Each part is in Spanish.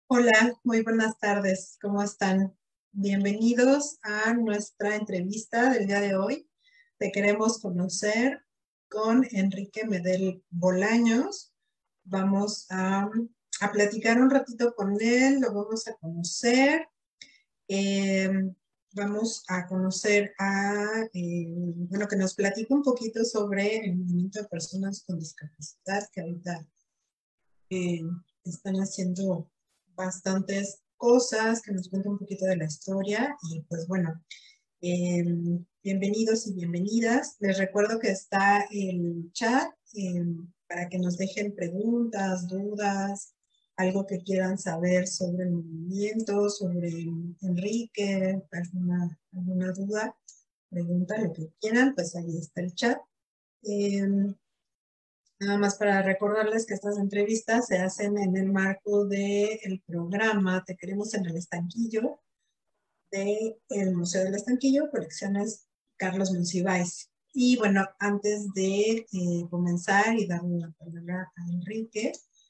Hola, muy buenas tardes. ¿Cómo están? Bienvenidos a nuestra entrevista del día de hoy. Te queremos conocer con Enrique Medel Bolaños. Vamos a platicar un ratito con él, lo vamos a conocer. Eh, Vamos a conocer bueno, que nos platique un poquito sobre el movimiento de personas con discapacidad que ahorita eh, están haciendo bastantes cosas, que nos cuenta un poquito de la historia y pues bueno, eh, bienvenidos y bienvenidas. Les recuerdo que está el chat para que nos dejen preguntas, dudas, algo que quieran saber sobre el movimiento, sobre Enrique, alguna duda, pregunta, lo que quieran, pues ahí está el chat. Eh, Nada más para recordarles que estas entrevistas se hacen en el marco del programa Te Queremos en el Estanquillo del Museo del Estanquillo, colecciones Carlos Monsiváis. Y bueno, antes de comenzar y darle la palabra a Enrique,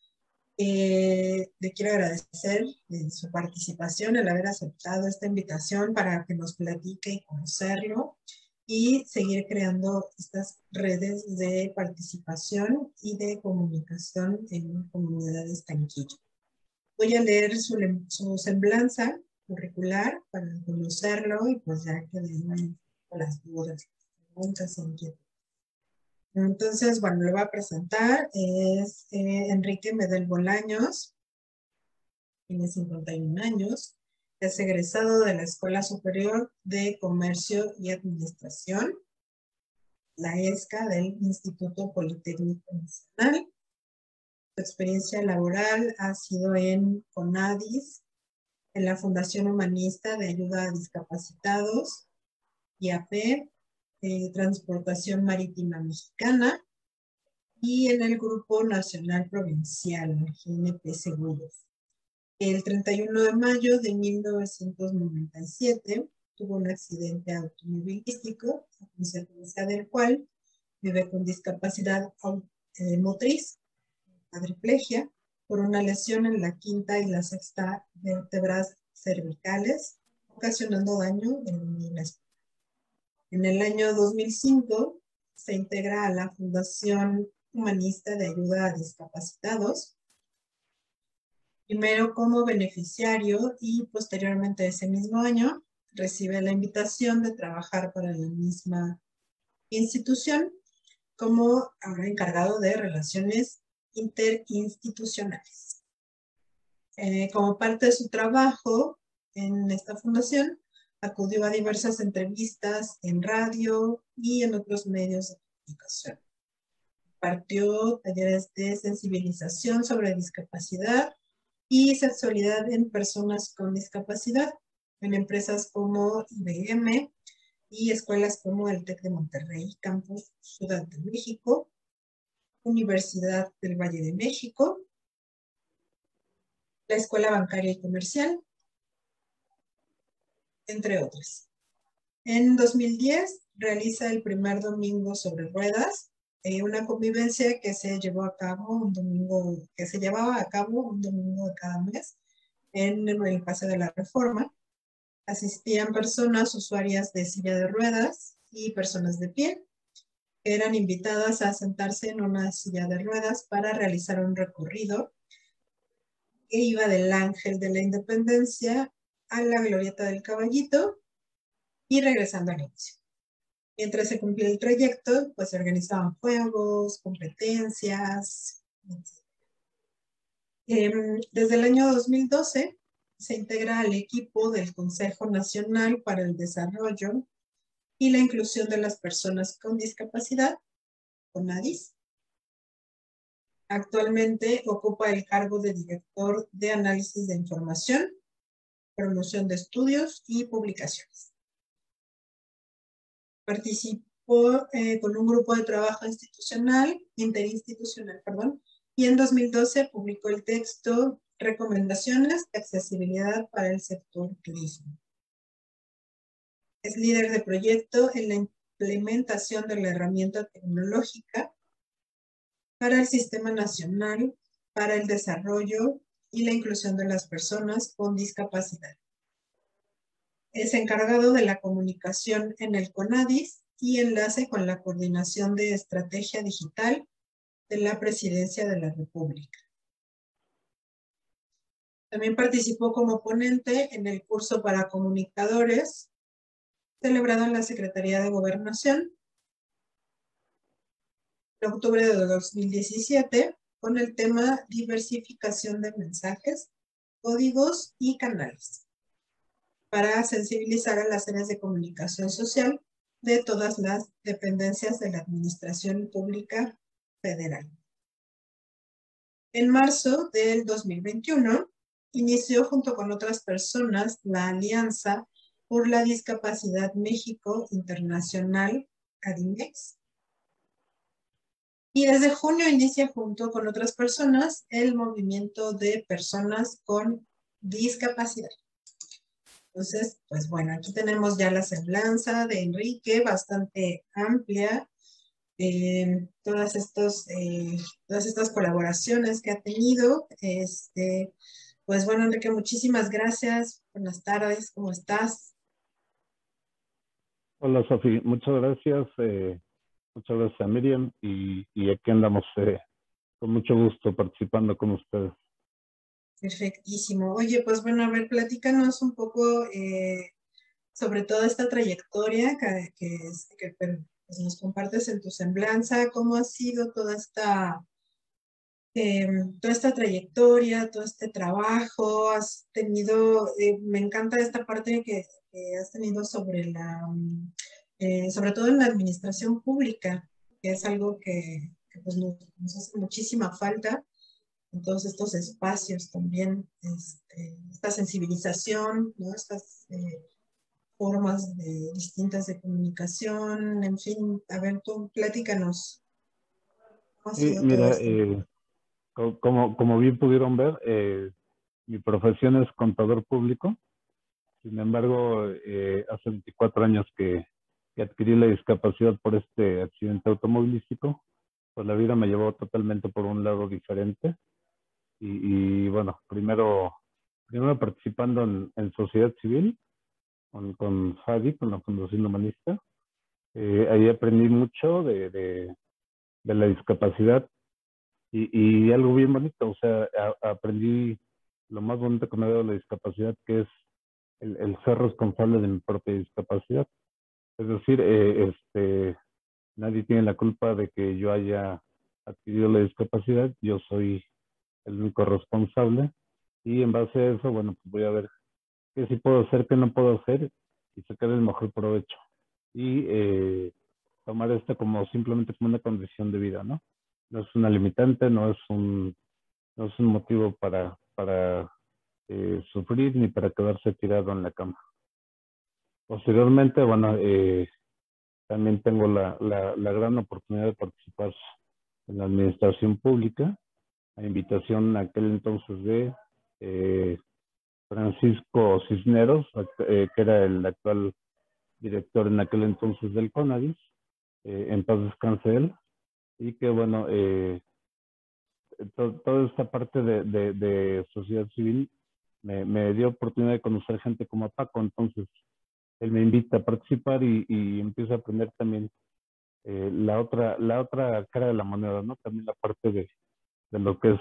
le quiero agradecer su participación, el haber aceptado esta invitación para que nos platique y conocerlo y seguir creando estas redes de participación y de comunicación en comunidades Estanquillo. Voy a leer su semblanza curricular para conocerlo y pues ya que den las dudas, preguntas, inquietudes. Entonces, bueno, lo voy a presentar. Es Enrique Medel Bolaños, tiene 51 años, es egresado de la Escuela Superior de Comercio y Administración, la ESCA del Instituto Politécnico Nacional. Su experiencia laboral ha sido en CONADIS, en la Fundación Humanista de Ayuda a Discapacitados, IAP, Transportación Marítima Mexicana, y en el Grupo Nacional Provincial, GNP Seguros. El 31 de mayo de 1997 tuvo un accidente automovilístico, a consecuencia del cual vive con discapacidad motriz, cuadriplegia, por una lesión en la quinta y la sexta vértebras cervicales, ocasionando daño en la espalda. En el año 2005 se integra a la Fundación Humanista de Ayuda a Discapacitados, primero como beneficiario y posteriormente ese mismo año recibe la invitación de trabajar para la misma institución como ahora encargado de relaciones interinstitucionales. Como parte de su trabajo en esta fundación, acudió a diversas entrevistas en radio y en otros medios de comunicación. Impartió talleres de sensibilización sobre discapacidad y sexualidad en personas con discapacidad en empresas como IBM y escuelas como el TEC de Monterrey, Campus Ciudad de México, Universidad del Valle de México, la Escuela Bancaria y Comercial, entre otras. En 2010 realiza el primer domingo sobre ruedas, una convivencia que se llevaba a cabo un domingo de cada mes en el Paseo de la Reforma. Asistían personas usuarias de silla de ruedas y personas de pie, que eran invitadas a sentarse en una silla de ruedas para realizar un recorrido que iba del Ángel de la Independencia a la Glorieta del Caballito y regresando al inicio. Mientras se cumplía el trayecto, pues se organizaban juegos, competencias, etc. Desde el año 2012 se integra al equipo del Consejo Nacional para el Desarrollo y la Inclusión de las Personas con Discapacidad, CONADIS. Actualmente ocupa el cargo de director de análisis de información, promoción de estudios y publicaciones. Participó con un grupo de trabajo interinstitucional, y en 2012 publicó el texto Recomendaciones de accesibilidad para el sector turismo. Es líder de proyecto en la implementación de la herramienta tecnológica para el Sistema Nacional para el Desarrollo y la inclusión de las personas con discapacidad. Es encargado de la comunicación en el CONADIS y enlace con la coordinación de estrategia digital de la Presidencia de la República. También participó como ponente en el curso para comunicadores celebrado en la Secretaría de Gobernación en octubre de 2017 con el tema diversificación de mensajes, códigos y canales para sensibilizar a las áreas de comunicación social de todas las dependencias de la Administración Pública Federal. En marzo del 2021, inició junto con otras personas la Alianza por la Discapacidad México Internacional, ADIMEX. Y desde junio inicia junto con otras personas el movimiento de personas con discapacidad. Entonces, pues bueno, aquí tenemos ya la semblanza de Enrique, bastante amplia. Todas estas colaboraciones que ha tenido. Pues bueno, Enrique, muchísimas gracias. Buenas tardes, ¿cómo estás? Hola, Sofi, muchas gracias. Muchas gracias a Miriam y aquí andamos con mucho gusto participando con ustedes. Perfectísimo. Oye, pues bueno, a ver, platícanos un poco sobre toda esta trayectoria que pues nos compartes en tu semblanza, cómo ha sido toda esta trayectoria, todo este trabajo. Has tenido, me encanta esta parte que has tenido sobre todo en la administración pública, que es algo que pues nos hace muchísima falta en todos estos espacios también, esta sensibilización, ¿no? Estas formas distintas de comunicación, en fin. A ver, tú platícanos cómo ha Sí, sido todo mira, esto. como bien pudieron ver, mi profesión es contador público. Sin embargo, hace 24 años que adquirí la discapacidad por este accidente automovilístico, pues la vida me llevó totalmente por un lado diferente. Y bueno, primero participando en sociedad civil con FADI, con la Fundación Humanista. Ahí aprendí mucho de la discapacidad y algo bien bonito, o sea, aprendí lo más bonito que me ha dado la discapacidad, que es el ser responsable de mi propia discapacidad. Es decir, nadie tiene la culpa de que yo haya adquirido la discapacidad, yo soy el único responsable y en base a eso, bueno, pues voy a ver qué sí puedo hacer, qué no puedo hacer y sacar el mejor provecho. Y tomar esto como simplemente como una condición de vida, ¿no? No es una limitante, no es un motivo para sufrir ni para quedarse tirado en la cama. Posteriormente, bueno, también tengo la gran oportunidad de participar en la administración pública, a invitación en aquel entonces de Francisco Cisneros, que era el actual director en aquel entonces del CONADIS, en paz descanse él, y que bueno, toda esta parte de sociedad civil me dio oportunidad de conocer gente como Paco. Entonces él me invita a participar y empiezo a aprender también la otra cara de la moneda, ¿no? También la parte de lo que es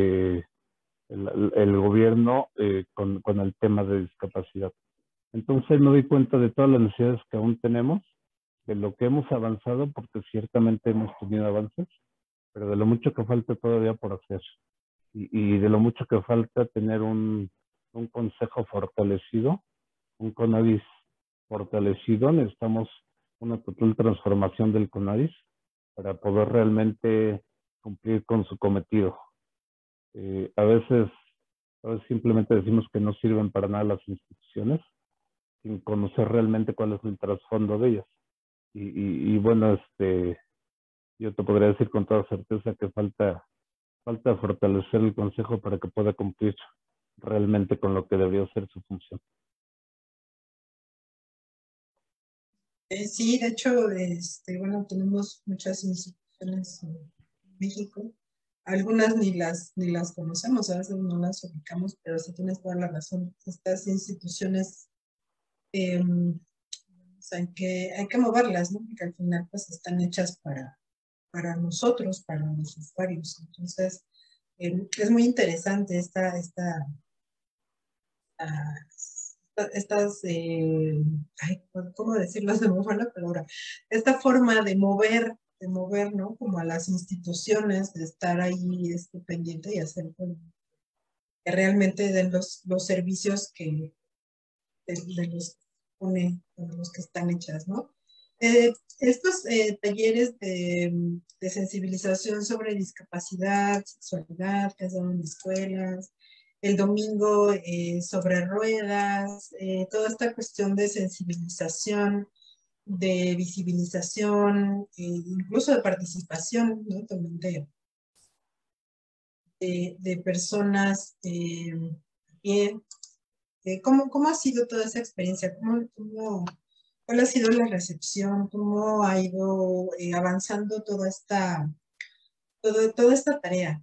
el gobierno con el tema de discapacidad. Entonces me doy cuenta de todas las necesidades que aún tenemos, de lo que hemos avanzado, porque ciertamente hemos tenido avances, pero de lo mucho que falta todavía por hacer y de lo mucho que falta tener un consejo fortalecido, un CONADIS fortalecido. Necesitamos una total transformación del CONADIS para poder realmente cumplir con su cometido. A veces simplemente decimos que no sirven para nada las instituciones sin conocer realmente cuál es el trasfondo de ellas. Y bueno, yo te podría decir con toda certeza que falta fortalecer el Consejo para que pueda cumplir realmente con lo que debió ser su función. Sí, de hecho, bueno, tenemos muchas instituciones en México. algunas ni las conocemos, a veces no las ubicamos, pero sí tienes toda la razón. Estas instituciones, o sea, hay que moverlas, ¿no? Porque al final pues están hechas para nosotros, para los usuarios. Entonces, es muy interesante ah, estas, ay, ¿cómo decirlo? Se me fue la palabra. Esta forma de mover, ¿no? Como a las instituciones, de estar ahí pendiente y hacer pues, que realmente den los servicios de los, de los que están hechas, ¿no? Estos talleres de sensibilización sobre discapacidad, sexualidad, que hacen en escuelas, el domingo sobre ruedas, toda esta cuestión de sensibilización, de visibilización, incluso de participación, ¿no? También de personas bien. ¿Cómo ha sido toda esa experiencia? ¿Cuál ha sido la recepción? ¿Cómo ha ido avanzando toda esta tarea?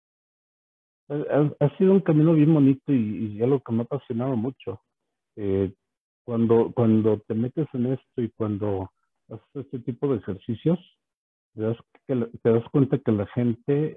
Ha sido un camino bien bonito y algo que me ha apasionado mucho. Eh, cuando te metes en esto y cuando haces este tipo de ejercicios, te das cuenta que la gente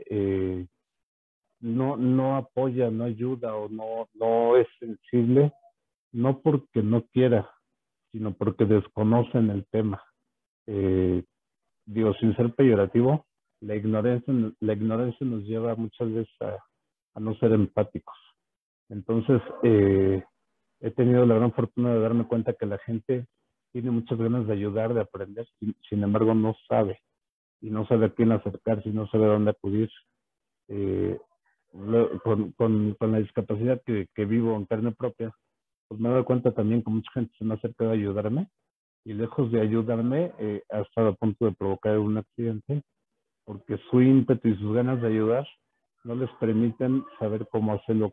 no apoya, no ayuda o no es sensible, no porque no quiera, sino porque desconocen el tema. Eh, Digo, sin ser peyorativo, la ignorancia nos lleva muchas veces a no ser empáticos. Entonces, he tenido la gran fortuna de darme cuenta que la gente tiene muchas ganas de ayudar, de aprender, sin embargo no sabe, y no sabe a quién acercarse, y no sabe a dónde acudir. Eh, con la discapacidad que vivo en carne propia, pues me he dado cuenta también que mucha gente se me ha acercado a ayudarme, y lejos de ayudarme, ha estado a punto de provocar un accidente, porque su ímpetu y sus ganas de ayudar no les permiten saber cómo hacerlo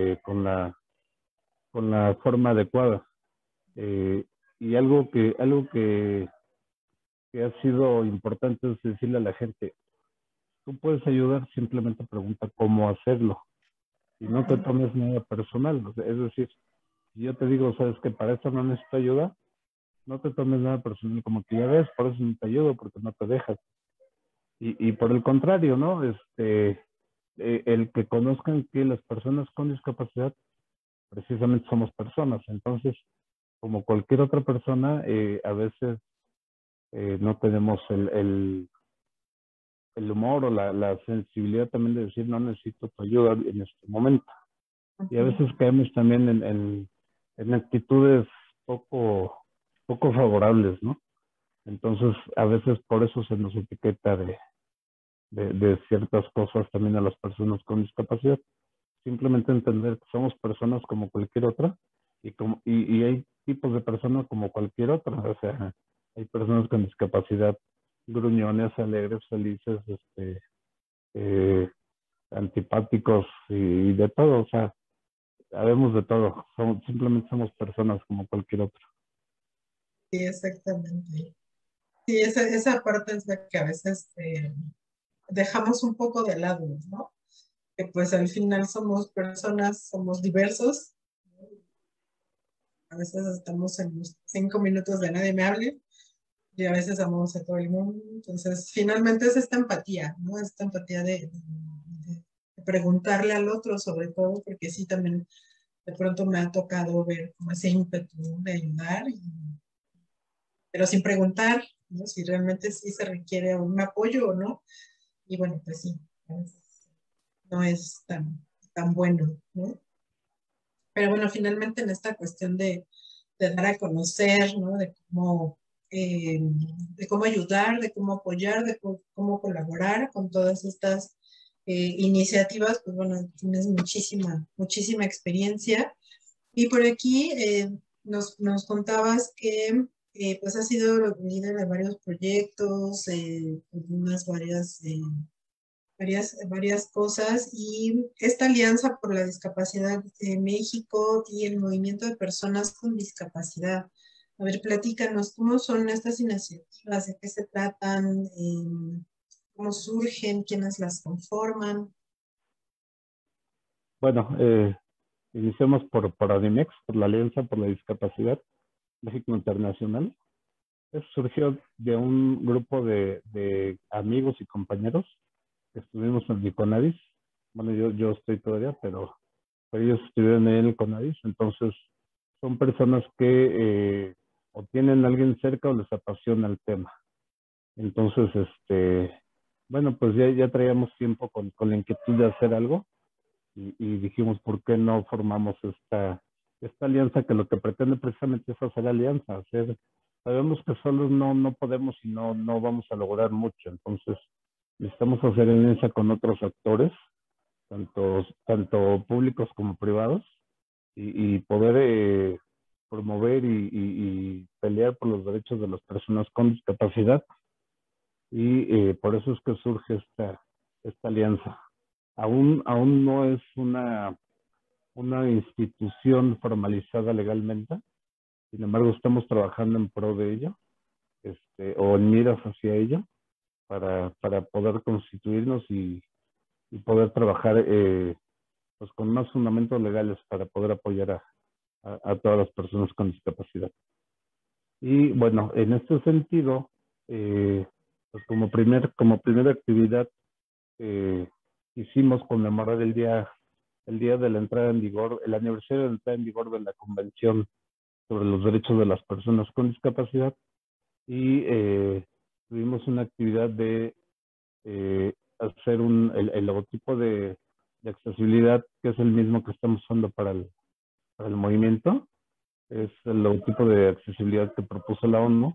con la forma adecuada. Y que ha sido importante es decirle a la gente, tú puedes ayudar, simplemente pregunta cómo hacerlo y no te tomes nada personal. O sea, es decir, si yo te digo, sabes que para esto no necesito ayuda, no te tomes nada personal, como que ya ves, por eso no te ayudo, porque no te dejas. Y por el contrario, ¿no? El que conozcan que las personas con discapacidad precisamente somos personas. Entonces, como cualquier otra persona, a veces no tenemos el humor o la sensibilidad también de decir, no necesito tu ayuda en este momento. Y a veces caemos también en actitudes poco favorables, ¿no? Entonces, a veces por eso se nos etiqueta de ciertas cosas también a las personas con discapacidad. Simplemente entender que somos personas como cualquier otra y hay tipos de personas como cualquier otra. O sea, hay personas con discapacidad gruñones, alegres, felices, eh, antipáticos y de todo. O sea, sabemos de todo. Simplemente somos personas como cualquier otro. Sí, exactamente. Sí, esa parte es la que a veces dejamos un poco de lado, ¿no? Que pues al final somos personas, somos diversos. A veces estamos en los 5 minutos de nadie me hable y a veces amamos a todo el mundo. Entonces, finalmente es esta empatía, ¿no? Esta empatía de preguntarle al otro sobre todo, porque sí, también de pronto me ha tocado ver como ese ímpetu, ¿no? De ayudar, pero sin preguntar, ¿no? Si realmente sí se requiere un apoyo o no. Y bueno, pues sí, a veces no es tan bueno, ¿no? Pero bueno, finalmente en esta cuestión de dar a conocer, ¿no? De cómo ayudar, de cómo apoyar, cómo colaborar con todas estas iniciativas, pues bueno, tienes muchísima experiencia. Y por aquí nos contabas que pues has sido líder de varios proyectos, varias cosas, y esta Alianza por la Discapacidad de México y el Movimiento de Personas con Discapacidad. A ver, platícanos, ¿cómo son estas iniciativas? ¿De qué se tratan? cómo surgen, quiénes las conforman. Bueno, iniciamos por ADIMEX, por la Alianza por la Discapacidad México Internacional. Eso surgió de un grupo de amigos y compañeros que estuvimos en el CONADIS. Bueno, yo estoy todavía, pero ellos estuvieron en el CONADIS. Entonces, son personas que o tienen a alguien cerca o les apasiona el tema. Entonces, bueno, pues ya traíamos tiempo con la inquietud de hacer algo y dijimos, ¿por qué no formamos esta alianza que lo que pretende precisamente es hacer alianza? Sabemos que solos no podemos y no vamos a lograr mucho. Entonces, necesitamos hacer alianza con otros actores, tanto públicos como privados, y poder promover y pelear por los derechos de las personas con discapacidad. Y por eso es que surge esta alianza. Aún no es una institución formalizada legalmente, sin embargo estamos trabajando en pro de ello, o en miras hacia ello, para poder constituirnos y poder trabajar pues con más fundamentos legales para poder apoyar a todas las personas con discapacidad. Y bueno, en este sentido, pues como primera actividad, quisimos conmemorar el día de la entrada en vigor, el aniversario de la entrada en vigor de la Convención sobre los Derechos de las Personas con Discapacidad, y tuvimos una actividad de hacer el logotipo de accesibilidad, que es el mismo que estamos usando para el movimiento. Es el logotipo de accesibilidad que propuso la ONU.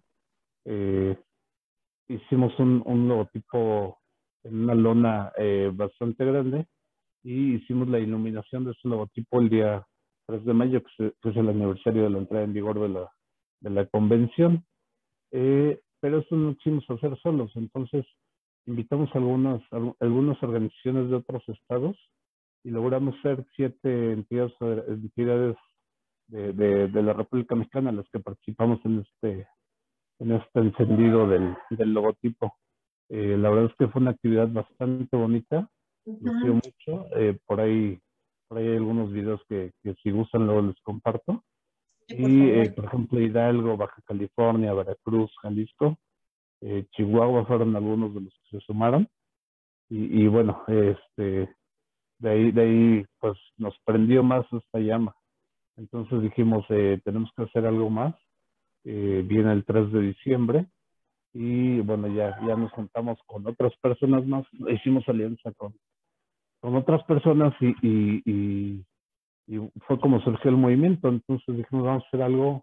Hicimos un logotipo en una lona bastante grande, y hicimos la iluminación de ese logotipo el día 3 de mayo, que es el aniversario de la entrada en vigor de la convención. Pero eso no quisimos hacer solos, entonces invitamos a algunas organizaciones de otros estados y logramos ser 7 entidades de la República Mexicana las que participamos en este encendido del logotipo. La verdad es que fue una actividad bastante bonita, lució mucho. Por ahí hay algunos videos que si gustan luego les comparto. Y por ejemplo, Hidalgo, Baja California, Veracruz, Jalisco, Chihuahua fueron algunos de los que se sumaron. Y bueno, de ahí pues nos prendió más esta llama. Entonces dijimos, tenemos que hacer algo más. Viene el 3 de diciembre y bueno, ya nos juntamos con otras personas más, hicimos alianza con otras personas y fue como surgió el movimiento. Entonces dijimos, vamos a hacer algo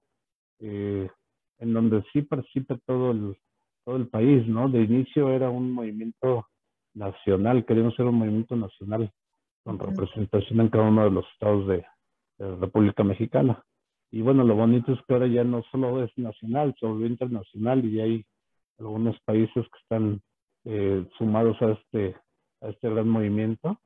en donde sí participe todo el país, ¿no? De inicio era un movimiento nacional, queríamos ser un movimiento nacional con representación en cada uno de los estados de la República Mexicana. Y bueno, lo bonito es que ahora ya no solo es nacional, se volvió internacional y hay algunos países que están sumados a este gran movimiento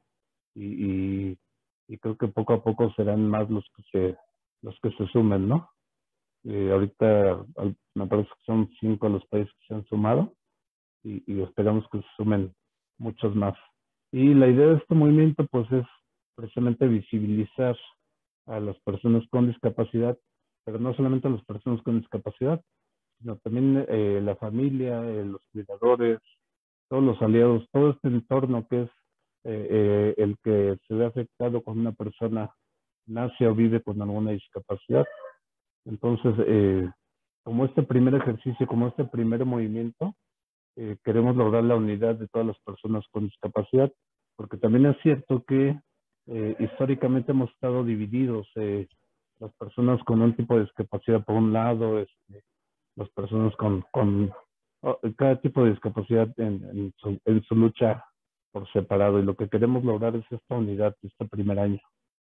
y creo que poco a poco serán más los que se sumen, ¿no? Ahorita me parece que son 5 los países que se han sumado y esperamos que se sumen muchos más. Y la idea de este movimiento pues es precisamente visibilizar a las personas con discapacidad, pero no solamente a las personas con discapacidad, sino también la familia, los cuidadores, todos los aliados, todo este entorno que es el que se ve afectado cuando una persona nace o vive con alguna discapacidad. Entonces, como este primer ejercicio, como este primer movimiento, queremos lograr la unidad de todas las personas con discapacidad, porque también es cierto que históricamente hemos estado divididos, las personas con un tipo de discapacidad por un lado, las personas con cada tipo de discapacidad en su lucha por separado, y lo que queremos lograr es esta unidad de este primer año.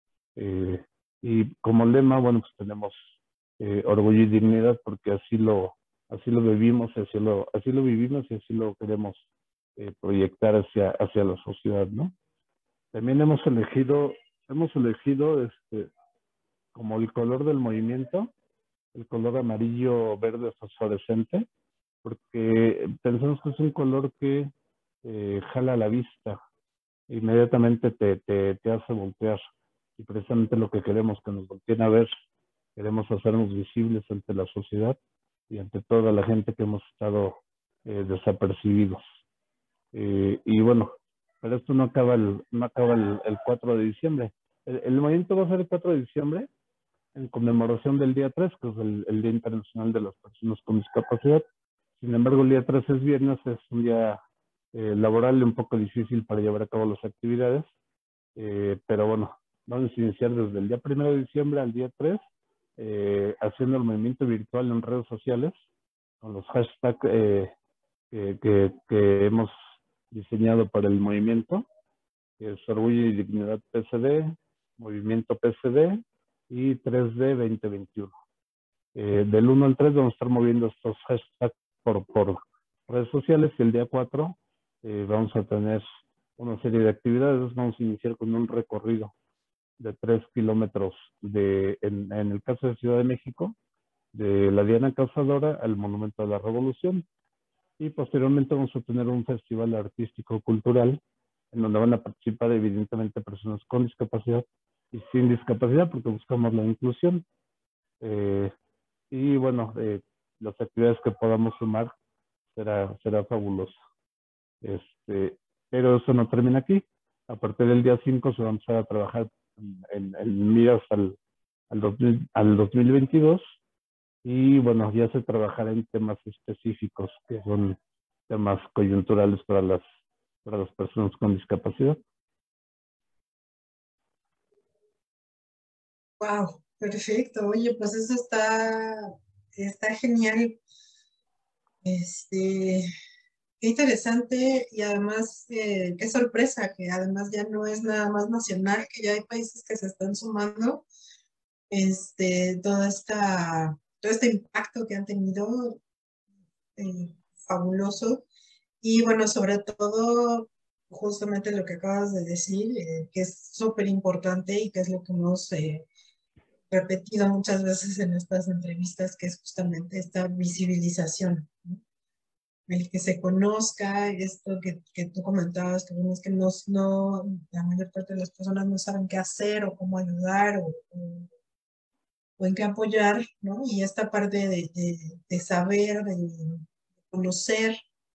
Y como lema, bueno, pues tenemos orgullo y dignidad, porque así lo vivimos, así lo vivimos y así lo queremos proyectar hacia la sociedad, ¿no? También hemos elegido como el color del movimiento, el color amarillo verde fosforescente, porque pensamos que es un color que jala la vista, inmediatamente te hace voltear. Y precisamente lo que queremos que nos volteen a ver, queremos hacernos visibles ante la sociedad y ante toda la gente que hemos estado desapercibidos. Y bueno, pero esto no acaba el 4 de diciembre. El movimiento va a ser el 4 de diciembre en conmemoración del día 3, que es el Día Internacional de las Personas con Discapacidad. Sin embargo, el día 3 es viernes, es un día laboral y un poco difícil para llevar a cabo las actividades. Pero bueno, vamos a iniciar desde el día 1 de diciembre al día 3, haciendo el movimiento virtual en redes sociales, con los hashtags que hemos diseñado para el movimiento, que es Orgullo y Dignidad PSD, Movimiento PSD y 3D 2021. Del 1 al 3 vamos a estar moviendo estos hashtags por redes sociales y el día 4 vamos a tener una serie de actividades. Vamos a iniciar con un recorrido de 3 kilómetros en el caso de Ciudad de México, de la Diana Cazadora al Monumento de la Revolución. Y posteriormente vamos a tener un festival artístico-cultural en donde van a participar evidentemente personas con discapacidad y sin discapacidad, porque buscamos la inclusión. Y bueno, las actividades que podamos sumar será fabuloso. Pero eso no termina aquí. A partir del día 5 se va a empezar a trabajar en miras al 2022. Y bueno, ya se trabajará en temas específicos que son temas coyunturales para las personas con discapacidad. Wow, perfecto. Oye, pues eso está genial. Qué interesante y además qué sorpresa que además ya no es nada más nacional, que ya hay países que se están sumando. Todo este impacto que han tenido, fabuloso. Y bueno, sobre todo, justamente lo que acabas de decir, que es súper importante y que es lo que hemos repetido muchas veces en estas entrevistas, que es justamente esta visibilización, ¿no? El que se conozca esto que tú comentabas, que bueno, es que la mayor parte de las personas no saben qué hacer o cómo ayudar o en qué apoyar, ¿no? Y esta parte de saber, de conocer,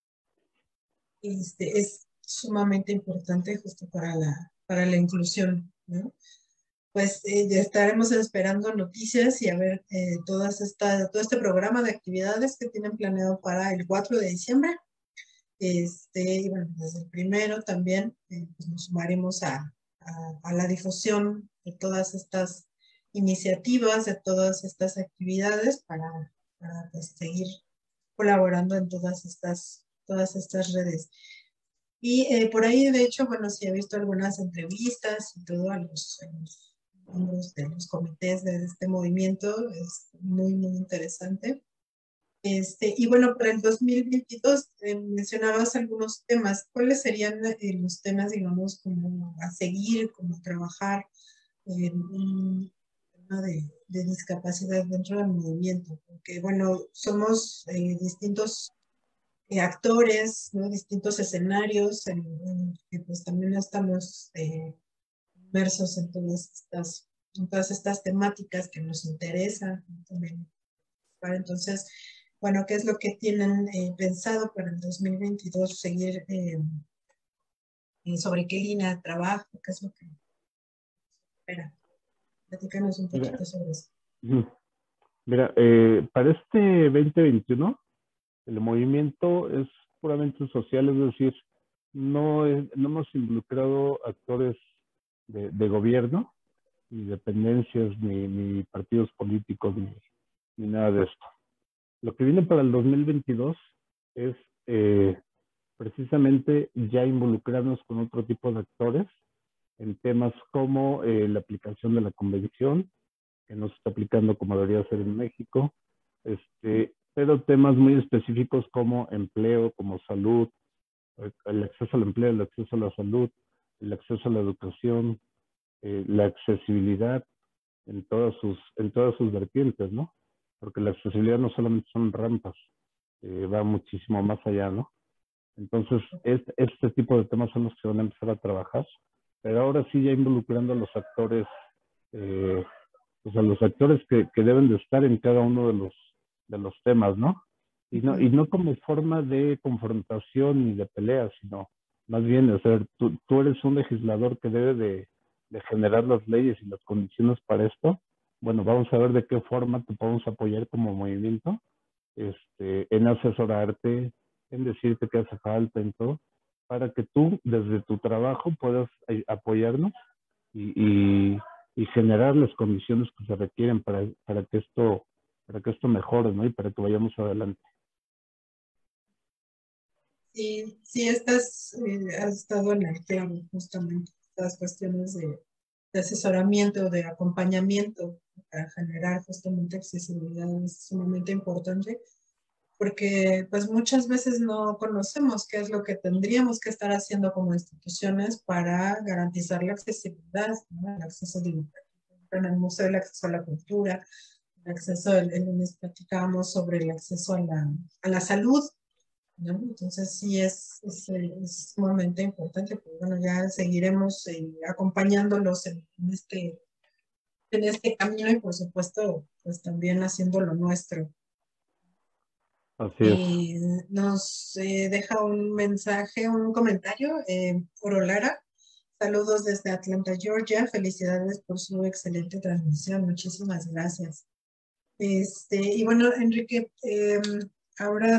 es sumamente importante justo para la inclusión, ¿no? Pues ya estaremos esperando noticias y a ver todo este programa de actividades que tienen planeado para el 4 de diciembre. Y bueno, desde el primero también pues nos sumaremos a la difusión de todas estas iniciativas, de todas estas actividades para pues, seguir colaborando en todas estas redes. Y por ahí, de hecho, bueno, sí he visto algunas entrevistas y todo a los miembros de los comités de este movimiento. Es muy, muy interesante. Y bueno, para el 2022 mencionabas algunos temas. ¿Cuáles serían los temas, digamos, como a seguir, como trabajar en un tema de discapacidad dentro del movimiento? Porque, bueno, somos distintos actores, ¿no? Distintos escenarios en que pues también estamos inmersos en todas estas temáticas que nos interesan, ¿no? También. Entonces, bueno, ¿qué es lo que tienen pensado para el 2022 seguir sobre qué línea de trabajo? ¿Qué es lo que espera? Platícanos un Mira, poquito sobre eso. mira para este 2021, el movimiento es puramente social, es decir, no hemos involucrado actores de gobierno, ni dependencias, ni partidos políticos, ni nada de esto. Lo que viene para el 2022 es precisamente ya involucrarnos con otro tipo de actores en temas como la aplicación de la convención, que no se está aplicando como debería ser en México, pero temas muy específicos como empleo, como salud, el acceso al empleo, el acceso a la salud, el acceso a la educación, la accesibilidad en todas sus vertientes, ¿no? Porque la accesibilidad no solamente son rampas, va muchísimo más allá, ¿no? Entonces, este tipo de temas son los que se van a empezar a trabajar, pero ahora sí ya involucrando a los actores, pues a los actores que deben de estar en cada uno de los temas, ¿no? Y no como forma de confrontación ni de pelea, sino más bien, o sea, tú eres un legislador que debe de generar las leyes y las condiciones para esto. Bueno, vamos a ver de qué forma te podemos apoyar como movimiento, en asesorarte, en decirte qué hace falta, en todo, para que tú desde tu trabajo puedas apoyarnos y, y generar las condiciones que se requieren para que esto mejore, ¿no? Y para que vayamos adelante. Sí, sí, has estado en el clavo, justamente, estas cuestiones de asesoramiento, de acompañamiento para generar justamente accesibilidad es sumamente importante, porque pues muchas veces no conocemos qué es lo que tendríamos que estar haciendo como instituciones para garantizar la accesibilidad, ¿no? El acceso en el museo, el acceso a la cultura, el acceso, el lunes platicábamos sobre el acceso a la salud, ¿no? Entonces sí es sumamente importante, pero bueno, ya seguiremos acompañándolos en este camino y por supuesto, pues también haciendo lo nuestro. Así es. Nos deja un mensaje, un comentario, Oro Lara. Saludos desde Atlanta, Georgia. Felicidades por su excelente transmisión. Muchísimas gracias. Y bueno, Enrique, ahora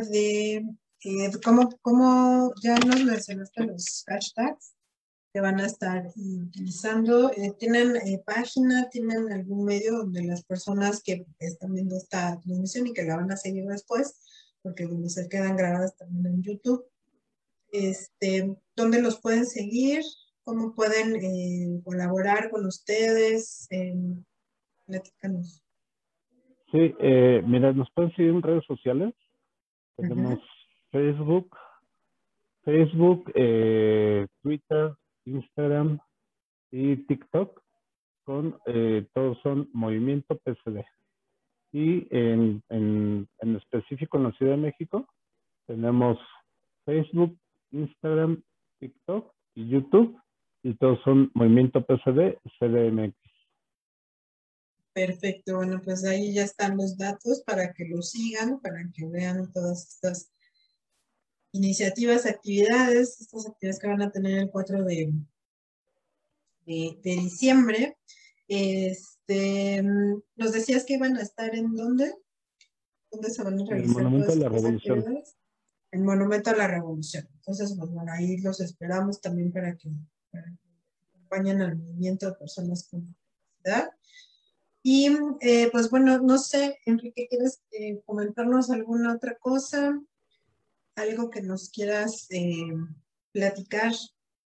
¿cómo ya nos mencionaste los hashtags que van a estar utilizando? ¿Tienen página, tienen algún medio donde las personas que están viendo esta transmisión y que la van a seguir después, porque donde se quedan grabadas también en YouTube, dónde los pueden seguir? ¿Cómo pueden colaborar con ustedes? Platícanos. Sí, mira, nos pueden seguir en redes sociales. Tenemos Facebook, Twitter, Instagram y TikTok. Todos son Movimiento PSD. Y en específico en la Ciudad de México tenemos Facebook, Instagram, TikTok y YouTube. Y todos son Movimiento PSD, CDMX. Perfecto, bueno, pues ahí ya están los datos para que lo sigan, para que vean todas estas iniciativas, estas actividades que van a tener el 4 de diciembre. Nos decías que iban a estar ¿en dónde? ¿Dónde se van a En el realizar Monumento todas de la estas Revolución. actividades? El Monumento a la Revolución. Entonces, pues bueno, ahí los esperamos también para que acompañen al movimiento de personas con discapacidad. Y pues bueno, no sé, Enrique, ¿quieres comentarnos alguna otra cosa? ¿Algo que nos quieras platicar?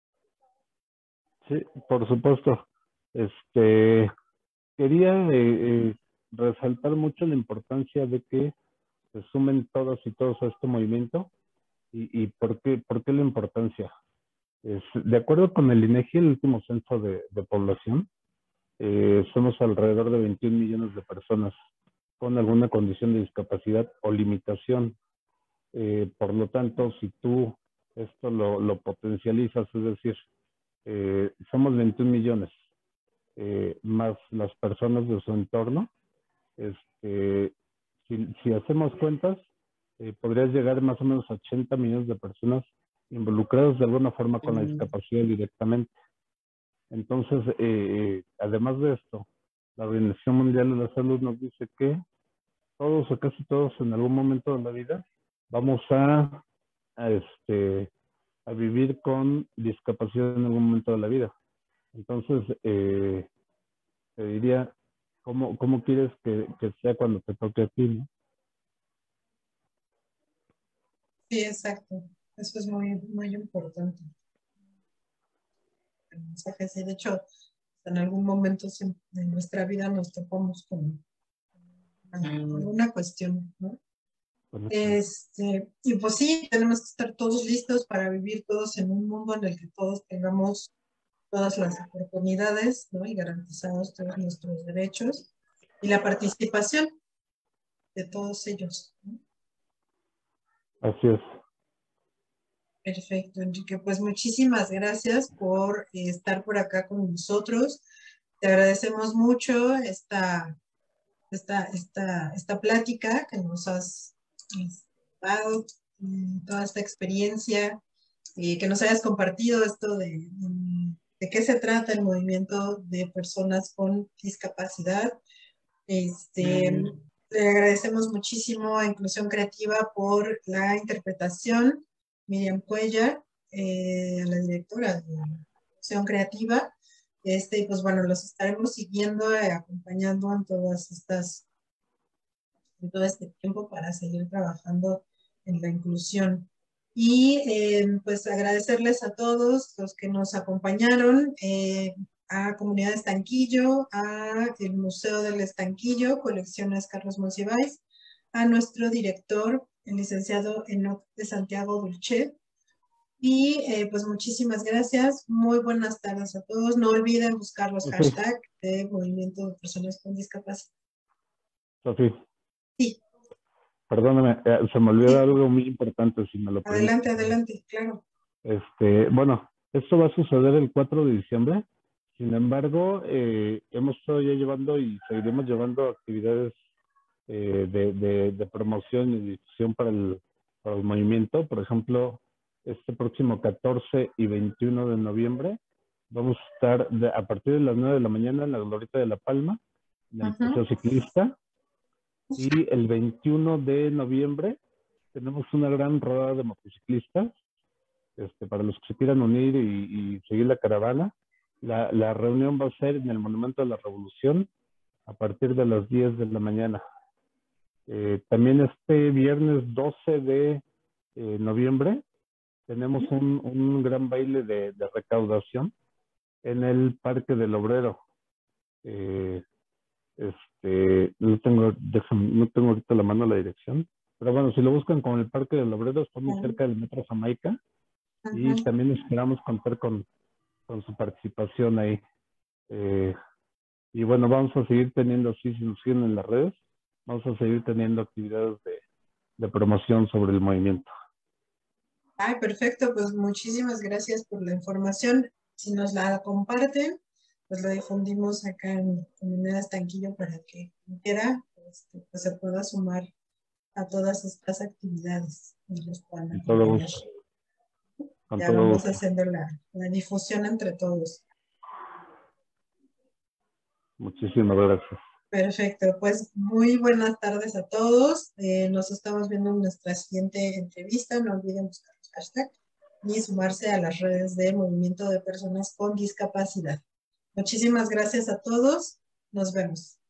Sí, por supuesto. Quería resaltar mucho la importancia de que se sumen todos y todos a este movimiento y por qué la importancia. De acuerdo con el INEGI, el último censo de población, somos alrededor de 21 millones de personas con alguna condición de discapacidad o limitación. Por lo tanto, si tú esto lo potencializas, es decir, somos 21 millones, más las personas de su entorno, si hacemos cuentas, podrías llegar más o menos a 80 millones de personas involucradas de alguna forma con la discapacidad directamente. Entonces, además de esto, la Organización Mundial de la Salud nos dice que todos o casi todos en algún momento de la vida vamos a, a vivir con discapacidad en algún momento de la vida. Entonces, te diría, ¿cómo quieres que sea cuando te toque a ti, ¿no? Sí, exacto. Eso es muy, muy importante. El mensaje, sí, de hecho, en algún momento de nuestra vida nos topamos con alguna cuestión, ¿no? Y pues sí, tenemos que estar todos listos para vivir todos en un mundo en el que todos tengamos todas las oportunidades, ¿no? Y garantizados todos nuestros derechos y la participación de todos ellos, ¿no? Así es. Perfecto, Enrique. Pues muchísimas gracias por estar por acá con nosotros. Te agradecemos mucho esta plática que nos has dado, toda esta experiencia, que nos hayas compartido esto de qué se trata el movimiento de personas con discapacidad. Le agradecemos muchísimo a Inclusión Creativa por la interpretación, Miriam Cuellar, a la directora de Inclusión Creativa. Pues bueno, los estaremos siguiendo, acompañando en todo este tiempo para seguir trabajando en la inclusión. Y pues agradecerles a todos los que nos acompañaron, a Comunidad Estanquillo, a el Museo del Estanquillo, Colecciones Carlos Monsiváis, a nuestro director, el licenciado Enoc de Santiago Dulce. Y pues muchísimas gracias, muy buenas tardes a todos. No olviden buscar los hashtags de Movimiento de Personas con Discapacidad. Sofía. Sí. Perdóname, se me olvidó algo muy importante, si me lo permite. Adelante, adelante, claro. Bueno, esto va a suceder el 4 de diciembre. Sin embargo, hemos estado ya llevando y seguiremos llevando actividades de promoción y difusión para el movimiento. Por ejemplo, este próximo 14 y 21 de noviembre vamos a estar a partir de las 9 de la mañana en la Glorieta de la Palma, en el Paseo Ciclista. Y el 21 de noviembre tenemos una gran rodada de motociclistas para los que se quieran unir y seguir la caravana. La reunión va a ser en el Monumento de la Revolución a partir de las 10 de la mañana. También este viernes 12 de noviembre tenemos un gran baile de recaudación en el Parque del Obrero. No tengo ahorita la mano la dirección, pero bueno, si lo buscan con el Parque del Obrero, está muy cerca del Metro Jamaica. Y también esperamos contar con su participación ahí. Y bueno, vamos a seguir teniendo, si nos siguen en las redes, vamos a seguir teniendo actividades de promoción sobre el movimiento. Ay, perfecto, pues muchísimas gracias por la información. Si nos la comparten, pues lo difundimos acá en Comunidad Estanquillo para que quien quiera pues se pueda sumar a todas estas actividades y los puedan acompañar. Ya vamos haciendo la difusión entre todos. Muchísimas gracias. Perfecto, pues muy buenas tardes a todos. Nos estamos viendo en nuestra siguiente entrevista. No olviden buscar los hashtags y sumarse a las redes de Movimiento de Personas con Discapacidad. Muchísimas gracias a todos. Nos vemos.